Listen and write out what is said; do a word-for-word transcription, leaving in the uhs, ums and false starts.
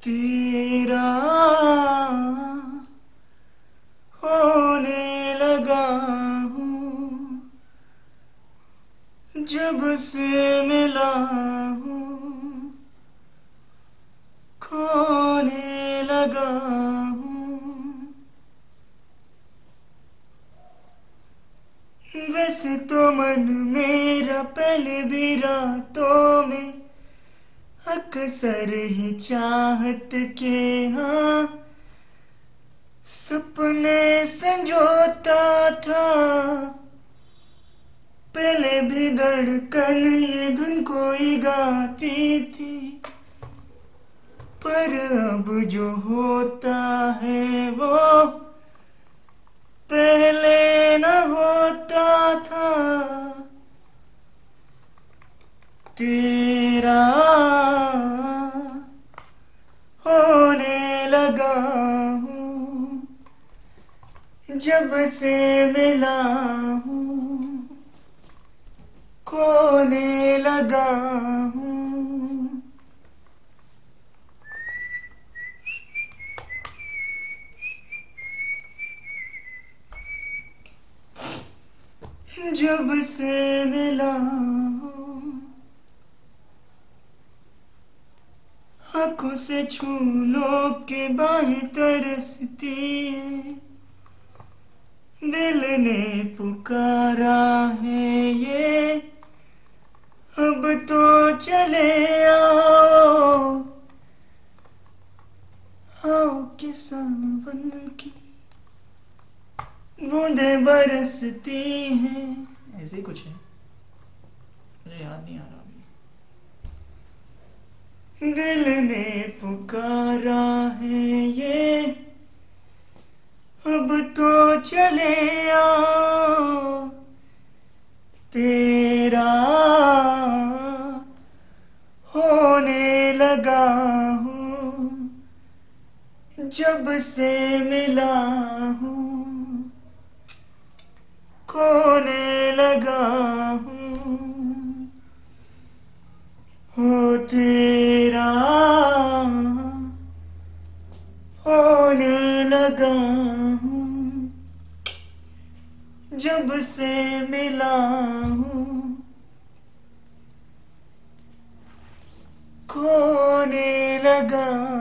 तेरा होने लगा हूँ जब से मिला हूँ, खोने लगा हूँ। वैसे तो मन मेरा पहले भी रातों में अक्सर ही चाहत के हाँ सपने संजोता था। पहले भी धड़कन ये धुन कोई गाती थी, पर अब जो होता है वो पहले न होता था। तेरा होने लगा हूँ जब से मिला हूँ, खोने लगा हूँ। जब से मिला हूँ, आँखों से छू लो के बाहें तरसती है। दिल ने पुकारा है ये, अब तो चले आओ, आओ कि सावन की बूंदें बरसती हैं। ऐसे ही कुछ है, मुझे याद नहीं आ रहा अभी। दिल ने पुकारा है ये, अब तो चले आओ। तेरा होने लगा हूँ जब से मिला हूँ, खोने लगा हूँ। हो तेरा होने लगा हूँ जब से मिला हूँ, खोने लगा